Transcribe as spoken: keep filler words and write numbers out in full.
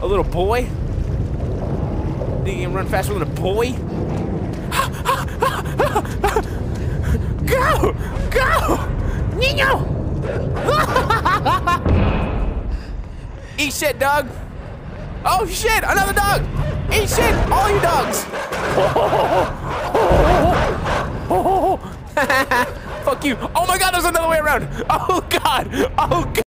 A little boy? Think you can run faster than a boy? Go! Go! Nino! Eat shit, dog! Oh shit! Another dog! Eat shit! All you dogs! Fuck you! Oh my god, there's another way around! Oh god! Oh god!